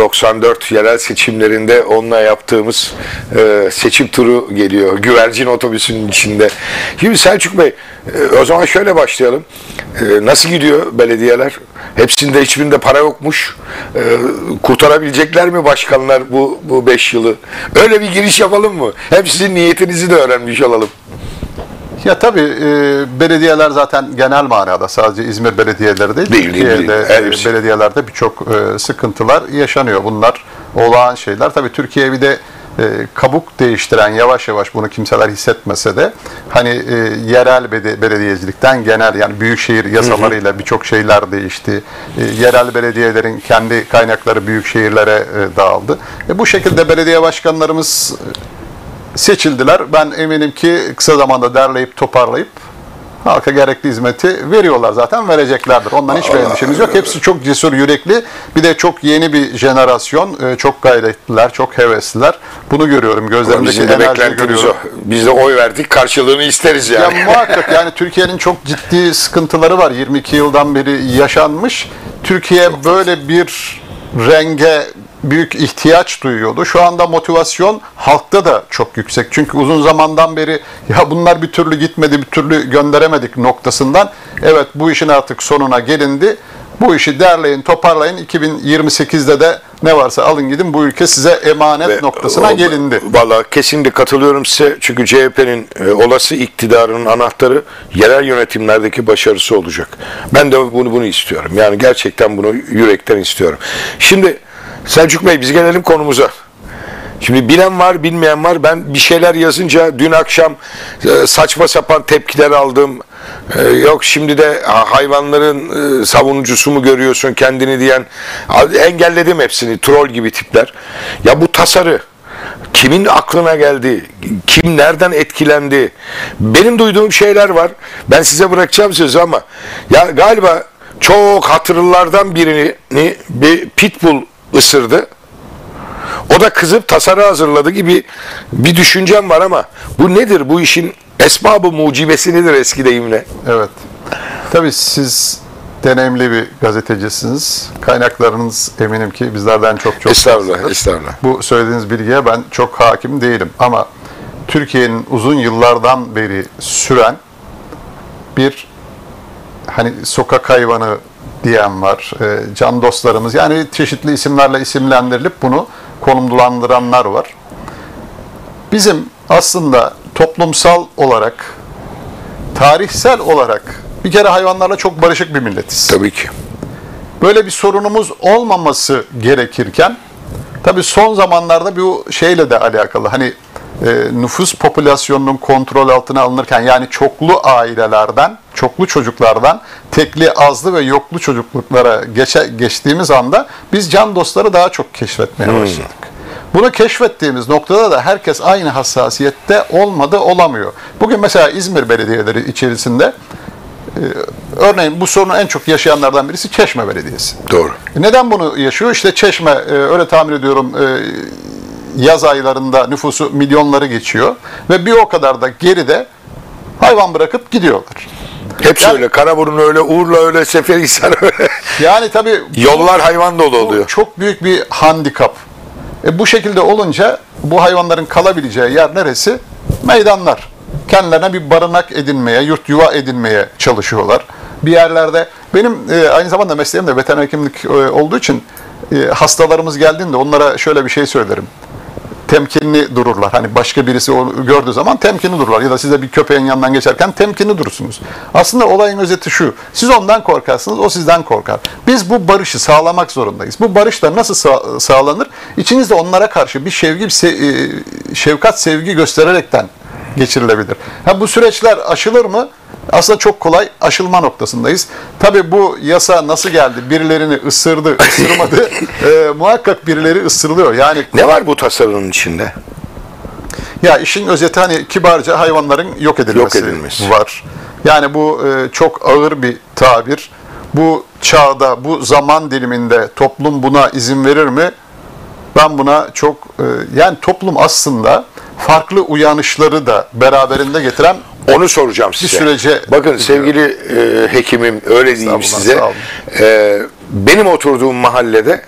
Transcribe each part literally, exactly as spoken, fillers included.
doksan dört yerel seçimlerinde onunla yaptığımız e, seçim turu geliyor. Güvercin otobüsünün içinde. Şimdi Selçuk Bey, e, o zaman şöyle başlayalım. E, nasıl gidiyor belediyeler? Hepsinde hiçbirinde para yokmuş. E, kurtarabilecekler mi başkanlar bu bu beş yılı? Öyle bir giriş yapalım mı? Hem sizin niyetinizi de öğrenmiş olalım. Ya tabii e, belediyeler zaten genel manada sadece İzmir belediyeleri değil, değil Türkiye'de değil, değil. E, belediyelerde birçok e, sıkıntılar yaşanıyor. Bunlar olağan şeyler. Tabii Türkiye bir de e, kabuk değiştiren, yavaş yavaş bunu kimseler hissetmese de hani e, yerel belediyecilikten genel, yani büyükşehir yasalarıyla birçok şeyler değişti. E, yerel belediyelerin kendi kaynakları büyük şehirlere e, dağıldı. E, bu şekilde belediye başkanlarımız seçildiler. Ben eminim ki kısa zamanda derleyip toparlayıp halka gerekli hizmeti veriyorlar, zaten vereceklerdir. Ondan hiçbir endişemiz yok. Hepsi çok cesur, yürekli. Bir de çok yeni bir jenerasyon. Çok gayretliler, çok hevesliler. Bunu görüyorum. Gözlerindeki enerjiyi görüyorum. Biz de oy verdik, karşılığını isteriz yani. Ya muhakkak, yani Türkiye'nin çok ciddi sıkıntıları var. yirmi iki yıldan beri yaşanmış. Türkiye böyle bir renge büyük ihtiyaç duyuyordu. Şu anda motivasyon halkta da çok yüksek. Çünkü uzun zamandan beri ya bunlar bir türlü gitmedi, bir türlü gönderemedik noktasından. Evet, bu işin artık sonuna gelindi. Bu işi derleyin, toparlayın. iki bin yirmi sekizde de ne varsa alın gidin. Bu ülke size emanet Ve noktasına o, gelindi. Vallahi kesinlikle katılıyorum size. Çünkü C H P'nin e, olası iktidarının anahtarı yerel yönetimlerdeki başarısı olacak. Ben de bunu bunu istiyorum. Yani gerçekten bunu yürekten istiyorum. Şimdi Selçuk Bey, biz gelelim konumuza. Şimdi bilen var, bilmeyen var. Ben bir şeyler yazınca dün akşam e, saçma sapan tepkiler aldım. E, yok şimdi de hayvanların e, savunucusu mu görüyorsun kendini diyen. Engelledim hepsini. Troll gibi tipler. Ya bu tasarı kimin aklına geldi? Kim nereden etkilendi? Benim duyduğum şeyler var. Ben size bırakacağım sözü ama ya galiba çok hatırlılardan birini bir pitbull ısırdı. O da kızıp tasarı hazırladı gibi bir düşüncem var ama bu nedir? Bu işin esbabı mucibesi nedir eski deyimle? Evet. Tabii siz deneyimli bir gazetecisiniz. Kaynaklarınız eminim ki bizlerden çok çok Estağfurullah, fazladır. estağfurullah. Bu söylediğiniz bilgiye ben çok hakim değilim ama Türkiye'nin uzun yıllardan beri süren bir hani sokak hayvanı diyen var, e, can dostlarımız, yani çeşitli isimlerle isimlendirilip bunu konumlandıranlar var. Bizim aslında toplumsal olarak, tarihsel olarak bir kere hayvanlarla çok barışık bir milletiz. Tabii ki. Böyle bir sorunumuz olmaması gerekirken, tabii son zamanlarda bu şeyle de alakalı, hani e, nüfus popülasyonunun kontrol altına alınırken, yani çoklu ailelerden, çoklu çocuklardan tekli, azlı ve yoklu çocukluklara geçe, geçtiğimiz anda biz can dostları daha çok keşfetmeye hmm. başladık. Bunu keşfettiğimiz noktada da herkes aynı hassasiyette olmadı, olamıyor. Bugün mesela İzmir belediyeleri içerisinde e, örneğin bu sorunu en çok yaşayanlardan birisi Çeşme Belediyesi. Doğru. Neden bunu yaşıyor? İşte Çeşme, e, öyle tahmin ediyorum, e, yaz aylarında nüfusu milyonları geçiyor ve bir o kadar da geride hayvan bırakıp gidiyorlar. Hepsi yani, öyle. Karaburun öyle, Urla öyle, Seferihisar öyle. Yani tabii yollar hayvan dolu oluyor. Çok büyük bir handikap. E, bu şekilde olunca bu hayvanların kalabileceği yer neresi? Meydanlar. Kendilerine bir barınak edinmeye, yurt yuva edinmeye çalışıyorlar. Bir yerlerde, benim e, aynı zamanda mesleğim de veteriner hekimlik e, olduğu için e, hastalarımız geldiğinde onlara şöyle bir şey söylerim. Temkinli dururlar. Hani başka birisi onu gördüğü zaman temkinli dururlar. Ya da size bir köpeğin yanından geçerken temkinli durursunuz. Aslında olayın özeti şu. Siz ondan korkarsınız, o sizden korkar. Biz bu barışı sağlamak zorundayız. Bu barış da nasıl sağ, sağlanır? İçinizde onlara karşı bir sevgi, bir sev, şefkat, sevgi göstererekten geçirilebilir. Ha, bu süreçler aşılır mı? Aslında çok kolay, aşılma noktasındayız. Tabii bu yasa nasıl geldi? Birilerini ısırdı, ısırmadı. e, muhakkak birileri ısırılıyor. Yani ne var bu tasarının içinde? Ya işin özeti hani kibarca hayvanların yok edilmesi, yok edilmesi. var. Yani bu e, çok ağır bir tabir. Bu çağda, bu zaman diliminde toplum buna izin verir mi? Ben buna çok e, yani toplum aslında farklı uyanışları da beraberinde getiren onu soracağım size. Bir sürece bakın sevgili e, hekimim, öyle diyeyim size. E, benim oturduğum mahallede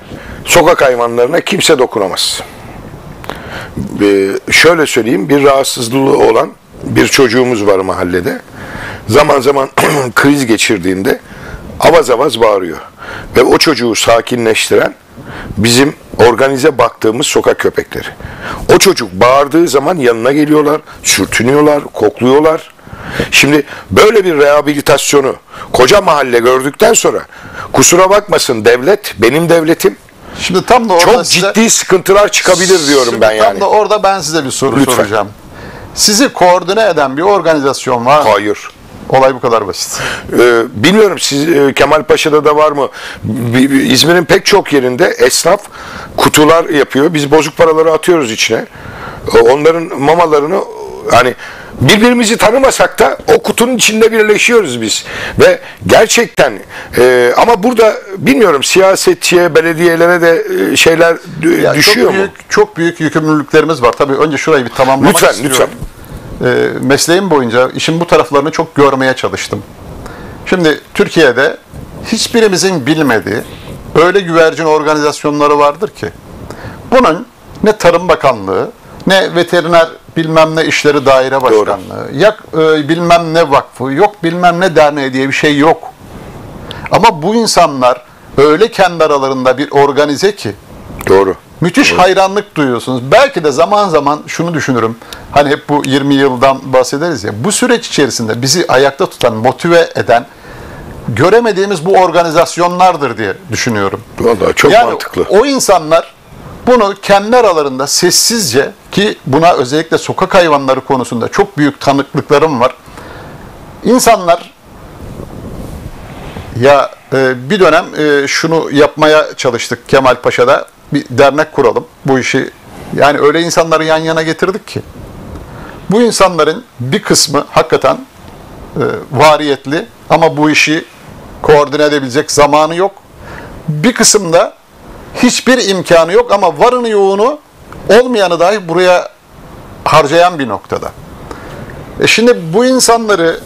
sokak hayvanlarına kimse dokunamaz. Ee, şöyle söyleyeyim, bir rahatsızlığı olan bir çocuğumuz var mahallede. Zaman zaman kriz geçirdiğinde avaz avaz bağırıyor. Ve o çocuğu sakinleştiren bizim organize baktığımız sokak köpekleri. O çocuk bağırdığı zaman yanına geliyorlar, sürtünüyorlar, kokluyorlar. Şimdi böyle bir rehabilitasyonu koca mahalle gördükten sonra kusura bakmasın devlet, benim devletim, Şimdi tam da orada çok size, ciddi sıkıntılar çıkabilir diyorum şimdi ben tam yani. da orada ben size bir soru Lütfen. soracağım. Sizi koordine eden bir organizasyon var mı? Hayır. Olay bu kadar basit. Ee, bilmiyorum siz e, Kemalpaşa'da da var mı? B- b- İzmir'in pek çok yerinde esnaf kutular yapıyor. Biz bozuk paraları atıyoruz içine. Ee, onların mamalarını hani birbirimizi tanımasak da o kutunun içinde birleşiyoruz biz. Ve gerçekten e, ama burada bilmiyorum siyasetçiye, belediyelere de e, şeyler d- Ya düşüyor çok mu? büyük, çok büyük yükümlülüklerimiz var. Tabii önce şurayı bir tamamlamak Lütfen, istiyorum. lütfen. Ee, mesleğim boyunca işin bu taraflarını çok görmeye çalıştım. Şimdi Türkiye'de hiçbirimizin bilmediği öyle güvercin organizasyonları vardır ki bunun ne Tarım Bakanlığı, ne Veteriner bilmem ne işleri daire başkanlığı, ya e, bilmem ne vakfı, yok bilmem ne derneği diye bir şey yok. Ama bu insanlar öyle kendi aralarında bir organize ki Doğru. müthiş Doğru. hayranlık duyuyorsunuz. Belki de zaman zaman şunu düşünürüm. Hani hep bu yirmi yıldan bahsederiz ya. Bu süreç içerisinde bizi ayakta tutan, motive eden göremediğimiz bu organizasyonlardır diye düşünüyorum. Vallahi çok yani mantıklı. o insanlar bunu kendi aralarında sessizce, ki buna özellikle sokak hayvanları konusunda çok büyük tanıklıklarım var. İnsanlar ya e, bir dönem e, şunu yapmaya çalıştık Kemalpaşa'da, bir dernek kuralım bu işi. Yani öyle insanları yan yana getirdik ki bu insanların bir kısmı hakikaten e, variyetli ama bu işi koordine edebilecek zamanı yok. Bir kısımda hiçbir imkanı yok ama varını yoğunu olmayanı dahi buraya harcayan bir noktada. E şimdi bu insanları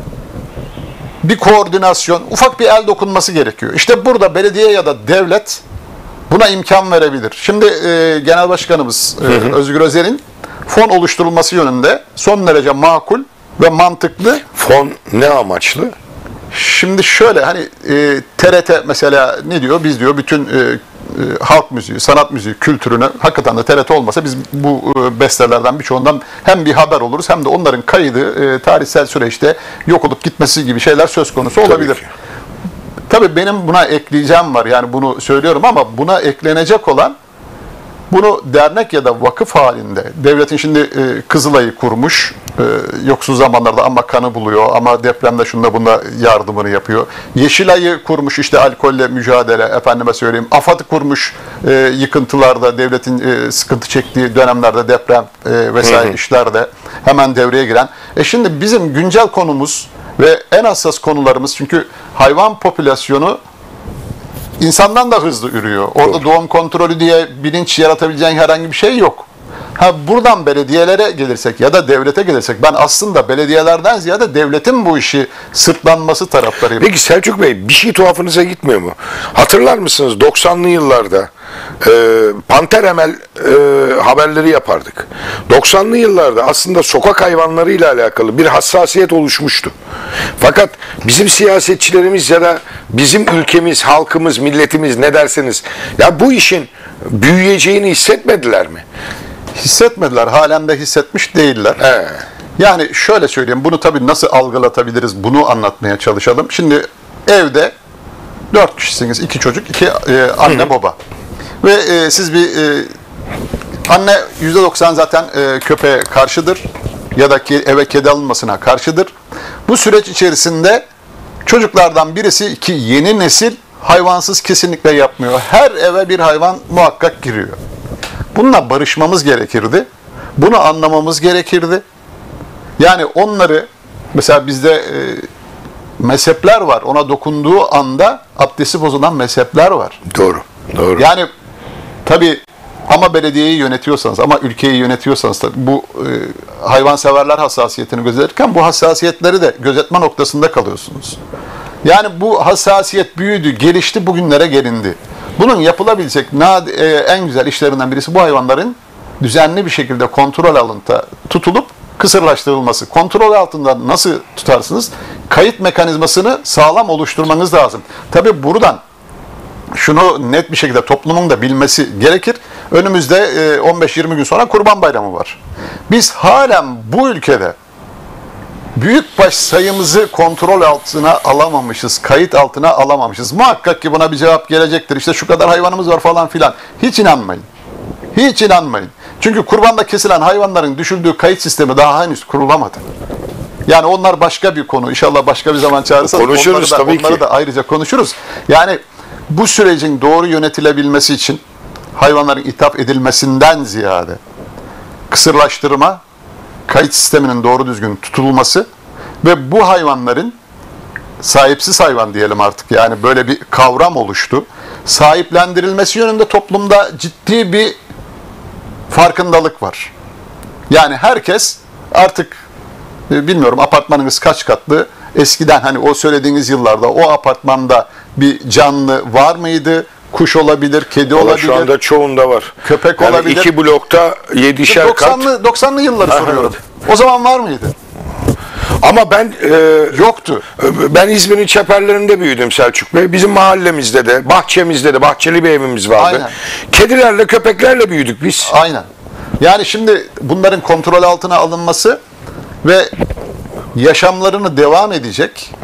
bir koordinasyon, ufak bir el dokunması gerekiyor. İşte burada belediye ya da devlet buna imkan verebilir. Şimdi e, Genel Başkanımız e, hı hı. Özgür Özel'in fon oluşturulması yönünde son derece makul ve mantıklı. Fon ne amaçlı? Şimdi şöyle hani e, T R T mesela ne diyor? Biz diyor bütün e, e, halk müziği, sanat müziği kültürünü, hakikaten de T R T olmasa biz bu e, bestelerden birçoğundan hem bir haber oluruz hem de onların kaydı e, tarihsel süreçte yok olup gitmesi gibi şeyler söz konusu olabilir. Tabii, Tabii benim buna ekleyeceğim var, yani bunu söylüyorum ama buna eklenecek olan, bunu dernek ya da vakıf halinde devletin şimdi e, Kızılay'ı kurmuş, e, yoksul zamanlarda ama kanı buluyor ama depremde şunda bunda yardımını yapıyor. Yeşilay'ı kurmuş, işte alkolle mücadele, efendime söyleyeyim. AFAD'ı kurmuş, e, yıkıntılarda devletin e, sıkıntı çektiği dönemlerde, deprem e, vesaire hı hı. işlerde hemen devreye giren. E şimdi bizim güncel konumuz ve en hassas konularımız, çünkü hayvan popülasyonu İnsandan da hızlı ürüyor. Orada Doğru. doğum kontrolü diye bilinç yaratabileceğin herhangi bir şey yok. Ha buradan belediyelere gelirsek ya da devlete gelirsek, ben aslında belediyelerden ziyade devletin bu işi sırtlanması taraftarıyım. Peki Selçuk Bey, bir şey tuhafınıza gitmiyor mu? Hatırlar mısınız doksanlı yıllarda e, Panter Emel e, haberleri yapardık. doksanlı yıllarda aslında sokak hayvanlarıyla alakalı bir hassasiyet oluşmuştu. Fakat bizim siyasetçilerimiz ya da bizim ülkemiz, halkımız, milletimiz ne derseniz, ya bu işin büyüyeceğini hissetmediler mi? Hissetmediler. Halen de hissetmiş değiller. He. Yani şöyle söyleyeyim. Bunu tabii nasıl algılatabiliriz? Bunu anlatmaya çalışalım. Şimdi evde dört kişisiniz. iki çocuk, iki e, anne, Hı-hı. baba. Ve e, siz bir e, anne yüzde doksan zaten e, köpeğe karşıdır. Ya da ki eve kedi alınmasına karşıdır. Bu süreç içerisinde çocuklardan birisi, ki yeni nesil hayvansız kesinlikle yapmıyor. Her eve bir hayvan muhakkak giriyor. Bununla barışmamız gerekirdi. Bunu anlamamız gerekirdi. Yani onları, mesela bizde e, mezhepler var. Ona dokunduğu anda abdesti bozulan mezhepler var. Doğru. Doğru. Yani tabii ama belediyeyi yönetiyorsanız, ama ülkeyi yönetiyorsanız tabii bu e, hayvanseverler hassasiyetini gözetirken bu hassasiyetleri de gözetme noktasında kalıyorsunuz. Yani bu hassasiyet büyüdü, gelişti, bugünlere gelindi. Bunun yapılabilecek nad- e, en güzel işlerinden birisi bu hayvanların düzenli bir şekilde kontrol altında tutulup kısırlaştırılması. Kontrol altında nasıl tutarsınız? Kayıt mekanizmasını sağlam oluşturmanız lazım. Tabii buradan şunu net bir şekilde toplumun da bilmesi gerekir. Önümüzde on beş yirmi gün sonra Kurban Bayramı var. Biz halen bu ülkede büyükbaş sayımızı kontrol altına alamamışız, kayıt altına alamamışız. Muhakkak ki buna bir cevap gelecektir. İşte şu kadar hayvanımız var falan filan. Hiç inanmayın. Hiç inanmayın. Çünkü kurbanda kesilen hayvanların düşüldüğü kayıt sistemi daha henüz kurulamadı. Yani onlar başka bir konu. İnşallah başka bir zaman çağırırsanız konuşuruz, onları da, tabii onları ki. da ayrıca konuşuruz. Yani bu sürecin doğru yönetilebilmesi için hayvanların ithaf edilmesinden ziyade kısırlaştırma, kayıt sisteminin doğru düzgün tutulması ve bu hayvanların sahipsiz hayvan diyelim artık, yani böyle bir kavram oluştu. Sahiplendirilmesi yönünde toplumda ciddi bir farkındalık var. Yani herkes artık, bilmiyorum apartmanınız kaç katlı, eskiden hani o söylediğiniz yıllarda o apartmanda bir canlı var mıydı? Kuş olabilir, kedi Valla olabilir. şu anda çoğunda var. Köpek yani olabilir. iki blokta yedişer kat. doksanlı doksanlı yılları soruyorum. O zaman var mıydı? Ama ben e, Yoktu. ben İzmir'in çeperlerinde büyüdüm Selçuk Bey. Bizim mahallemizde de, bahçemizde de, bahçeli bir evimiz vardı. Aynen. Kedilerle, köpeklerle büyüdük biz. Aynen. Yani şimdi bunların kontrol altına alınması ve yaşamlarını devam edecek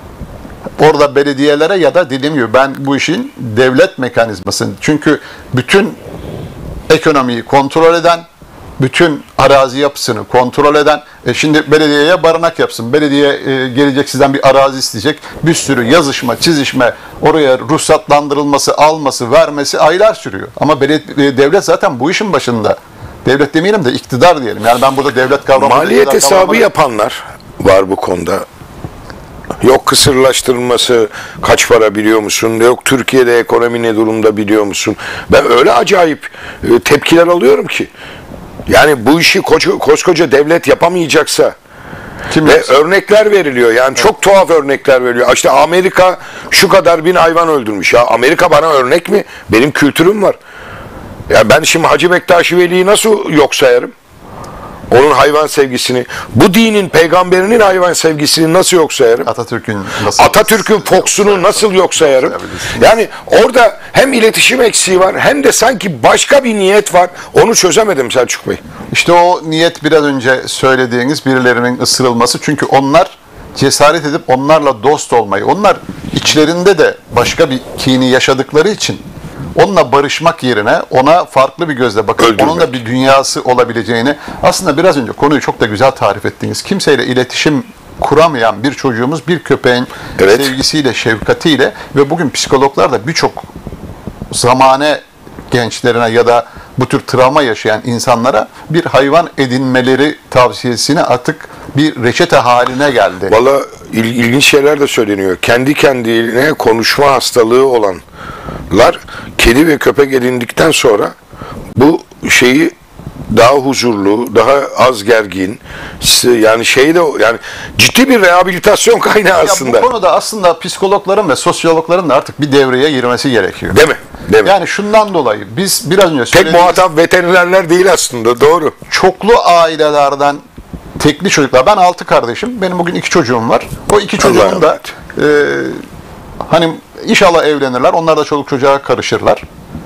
orada belediyelere ya da dediğim gibi ben bu işin devlet mekanizmasını, çünkü bütün ekonomiyi kontrol eden, bütün arazi yapısını kontrol eden, e şimdi belediyeye barınak yapsın, belediye e, gelecek sizden bir arazi isteyecek, bir sürü yazışma, çizişme, oraya ruhsatlandırılması, alması, vermesi aylar sürüyor. Ama belediye, devlet zaten bu işin başında. Devlet demeyelim de iktidar diyelim. Yani ben burada devlet kavramı... Maliyet hesabı yapanlar var bu konuda. Yok kısırlaştırılması kaç para biliyor musun? Yok Türkiye'de ekonomi ne durumda biliyor musun? Ben öyle acayip e, tepkiler alıyorum ki. Yani bu işi koca, koskoca devlet yapamayacaksa Kim ve yapsın? örnekler veriliyor. Yani evet. Çok tuhaf örnekler veriliyor. İşte Amerika şu kadar bin hayvan öldürmüş. Ya Amerika bana örnek mi? Benim kültürüm var. Ya ben şimdi Hacı Bektaş Veli'yi nasıl yok sayarım? Onun hayvan sevgisini, bu dinin peygamberinin hayvan sevgisini nasıl yok sayarım? Atatürk'ün nasıl Atatürk'ün foksunu nasıl yok sayarım? Yani orada hem iletişim eksiği var hem de sanki başka bir niyet var. Onu çözemedim Selçuk Bey. İşte o niyet biraz önce söylediğiniz birilerinin ısırılması. Çünkü onlar cesaret edip onlarla dost olmayı, onlar içlerinde de başka bir kini yaşadıkları için onunla barışmak yerine ona farklı bir gözle bakıp Öldürmek. onun da bir dünyası olabileceğini, aslında biraz önce konuyu çok da güzel tarif ettiniz. Kimseyle iletişim kuramayan bir çocuğumuz bir köpeğin evet. sevgisiyle, şefkatiyle ve bugün psikologlar da birçok zamane gençlerine ya da bu tür travma yaşayan insanlara bir hayvan edinmeleri tavsiyesini artık bir reçete haline geldi. Valla il, ilginç şeyler de söyleniyor. Kendi kendine konuşma hastalığı olanlar kedi ve köpek edindikten sonra bu şeyi daha huzurlu, daha az gergin, yani şeyi de yani ciddi bir rehabilitasyon kaynağı aslında. Ya bu konuda aslında psikologların ve sosyologların da artık bir devreye girmesi gerekiyor. Değil mi? Değil mi? Yani şundan dolayı biz biraz önce tek söylediğimiz muhatap veterinerler değil aslında, doğru. Çoklu ailelerden tekli çocuklar. Ben altı kardeşim. Benim bugün iki çocuğum var. O iki çocuğum da e, hani inşallah evlenirler. Onlar da çoluk çocuğa karışırlar.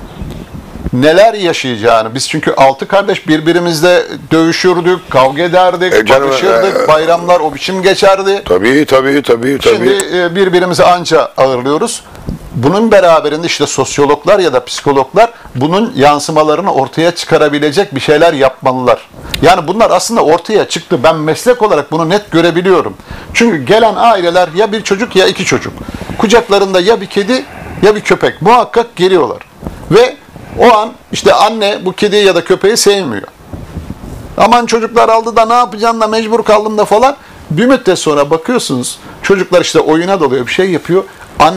Neler yaşayacağını, biz çünkü altı kardeş birbirimizle dövüşürdük, kavga ederdik, e canım, barışırdık, e, bayramlar o biçim geçerdi. Tabii tabii tabii. tabii. Şimdi e, birbirimizi anca ağırlıyoruz. Bunun beraberinde işte sosyologlar ya da psikologlar bunun yansımalarını ortaya çıkarabilecek bir şeyler yapmalılar. Yani bunlar aslında ortaya çıktı. Ben meslek olarak bunu net görebiliyorum. Çünkü gelen aileler ya bir çocuk ya iki çocuk. Kucaklarında ya bir kedi ya bir köpek. Muhakkak geliyorlar. Ve o an işte anne bu kediyi ya da köpeği sevmiyor. Aman çocuklar aldı da ne yapacağım da mecbur kaldım da falan. Bir müddet sonra bakıyorsunuz çocuklar işte oyuna dalıyor, bir şey yapıyor.